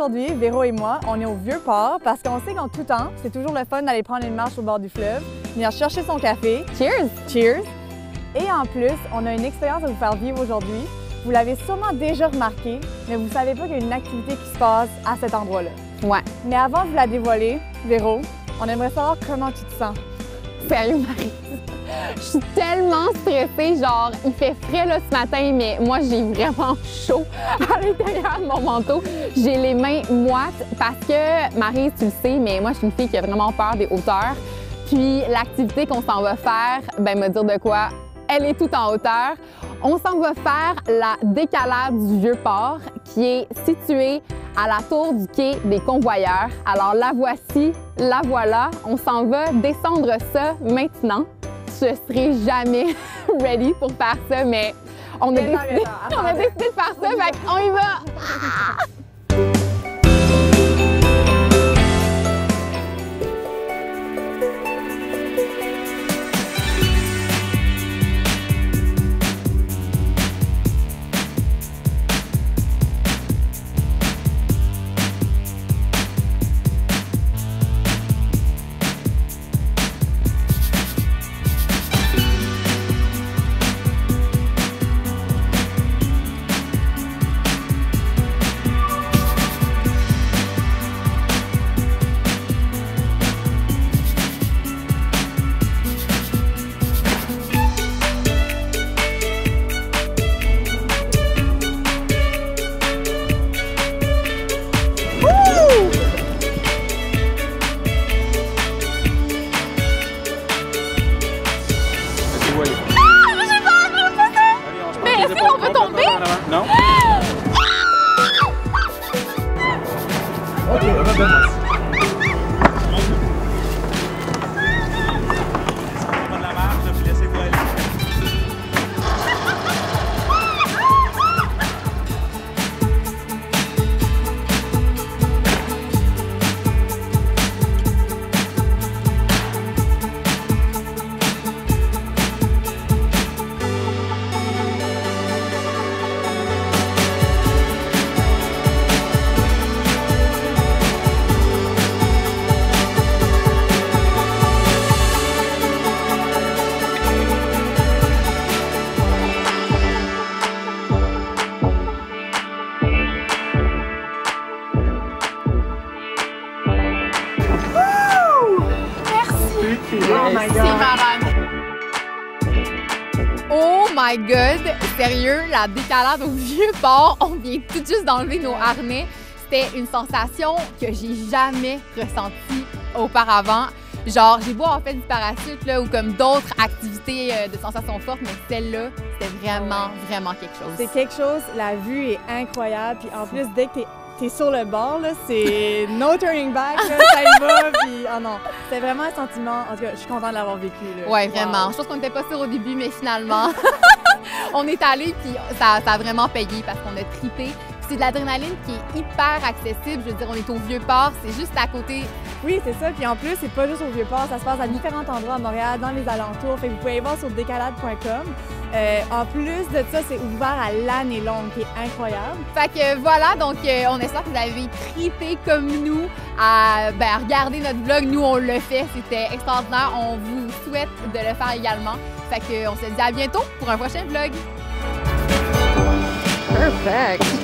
aujourd'hui, Véro et moi, on est au Vieux-Port parce qu'on sait qu'en tout temps, c'est toujours le fun d'aller prendre une marche au bord du fleuve, venir chercher son café. Cheers! Cheers! Et en plus, on a une expérience à vous faire vivre aujourd'hui. Vous l'avez sûrement déjà remarqué, mais vous ne savez pas qu'il y a une activité qui se passe à cet endroit-là. Ouais. Mais avant de vous la dévoiler, Véro, on aimerait savoir comment tu te sens. Sérieux, Marie? Je suis tellement stressée, genre, il fait frais là ce matin, mais moi, j'ai vraiment chaud à l'intérieur de mon manteau. J'ai les mains moites parce que, Marie, tu le sais, mais moi, je suis une fille qui a vraiment peur des hauteurs. Puis, l'activité qu'on s'en va faire, ben, me dire de quoi, elle est tout en hauteur. On s'en va faire la décalade du Vieux-Port, qui est située à la tour du quai des Convoyeurs. Alors, la voici, la voilà. On s'en va descendre ça maintenant. Je serai jamais ready pour faire ça, mais on a décidé de faire ça, fait qu'on y va! Non? Ok, de la marche, puis laissez-vous aller. Oh my God! C'est malade! Oh my God! Sérieux, la décalade au Vieux-Port, on vient tout juste d'enlever nos harnais. C'était une sensation que j'ai jamais ressentie auparavant. Genre, j'ai beau avoir fait du parachute là, ou comme d'autres activités de sensations fortes, mais celle-là, c'était vraiment quelque chose. C'est quelque chose, la vue est incroyable, puis en plus, dès que t'es sur le bord, là, c'est no turning back, là, ça y va, puis oh non, c'est vraiment un sentiment, en tout cas, je suis contente de l'avoir vécu, là. Ouais, vraiment. Wow. Je pense qu'on n'était pas sûr au début, mais finalement, on est allé puis ça a vraiment payé parce qu'on a trippé. C'est de l'adrénaline qui est hyper accessible. Je veux dire, on est au Vieux-Port, c'est juste à côté. Oui, c'est ça, puis en plus, c'est pas juste au Vieux-Port, ça se passe à différents endroits à Montréal, dans les alentours, fait que vous pouvez aller voir sur décalade.com. En plus de ça, c'est ouvert à l'année longue, qui est incroyable. Fait que voilà, donc on espère que vous avez trippé comme nous à regarder notre vlog. Nous, on le fait, c'était extraordinaire. On vous souhaite de le faire également. Fait que on se dit à bientôt pour un prochain vlog. Perfect.